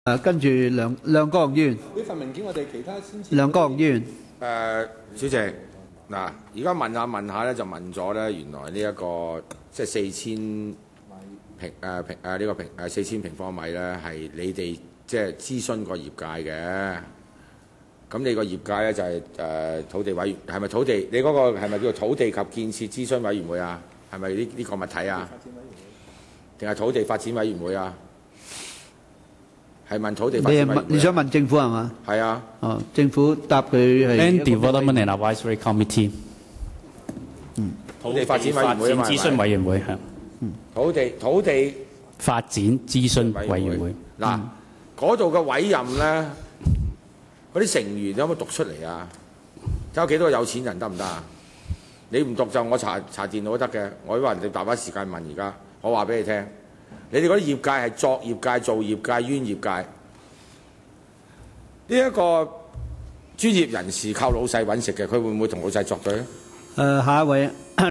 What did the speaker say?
跟住梁國雄議員。 呢份文件我哋其他先前。 梁國雄議員。 主席，嗱，而家問下咧，就問咗咧，原來呢、一個即係4000平方米咧，係你哋即係諮詢過業界嘅。咁你個業界咧就係、土地委員，係咪土地？你嗰個係咪叫做土地及建設諮詢委員會啊？係咪呢個物體啊？定係土地發展委員會啊？係問土地發展委員會啊？ 你想問政府係嘛？ 係啊。 哦，政府答佢係。 Land Development and Advisory Committee。 土地發展委員會啊嘛。 諮詢委員會係。 土地發展諮詢委員會。 嗱，嗰度嘅委任咧，嗰啲成員有冇讀出嚟啊？睇下幾多個有錢人得唔得啊？你唔讀就我查電腦都得嘅。我話人哋大把時間問而家，我話俾你聽，你哋嗰啲業界係作業界、做業界、冤業界。呢一個專業人士靠老細揾食嘅，佢會唔會同老細作對咧？ 下一位。